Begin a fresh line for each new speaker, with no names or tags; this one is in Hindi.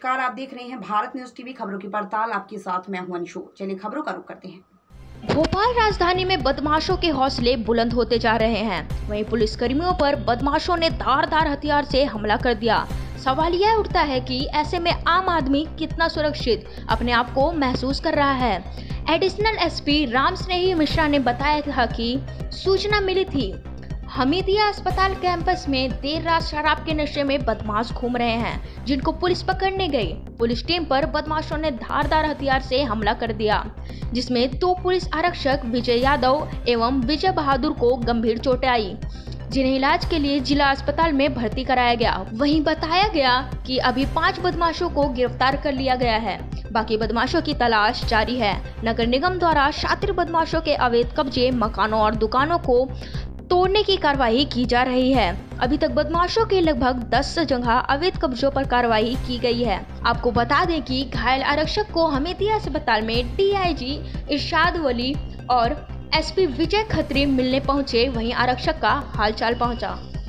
नमस्कार, आप देख रहे हैं भारत न्यूज टीवी खबरों की पड़ताल। आपके साथ मैं हूं अंशु। चलिए खबरों का रुख करते हैं।
भोपाल राजधानी में बदमाशों के हौसले बुलंद होते जा रहे हैं। वहीं पुलिसकर्मियों पर बदमाशों ने धारदार हथियार से हमला कर दिया। सवाल यह उठता है कि ऐसे में आम आदमी कितना सुरक्षित अपने आप को महसूस कर रहा है। एडिशनल एसपी राम स्नेही मिश्रा ने बताया था कि सूचना मिली थी हमीदिया अस्पताल कैंपस में देर रात शराब के नशे में बदमाश घूम रहे हैं, जिनको पुलिस पकड़ने गई। पुलिस टीम पर बदमाशों ने धारदार हथियार से हमला कर दिया, जिसमें 2 पुलिस आरक्षक विजय यादव एवं विजय बहादुर को गंभीर चोटें आई, जिन्हें इलाज के लिए जिला अस्पताल में भर्ती कराया गया। वहीं बताया गया कि अभी 5 बदमाशों को गिरफ्तार कर लिया गया है। बाकी बदमाशों की तलाश जारी है। नगर निगम द्वारा शातिर बदमाशों के अवैध कब्जे, मकानों और दुकानों को तोड़ने की कार्रवाई की जा रही है। अभी तक बदमाशों के लगभग 10 जगह अवैध कब्जों पर कार्रवाई की गई है। आपको बता दें कि घायल आरक्षक को हमीदिया अस्पताल में डीआईजी इरशाद वली और एसपी विजय खत्री मिलने पहुंचे, वहीं आरक्षक का हालचाल पहुंचा।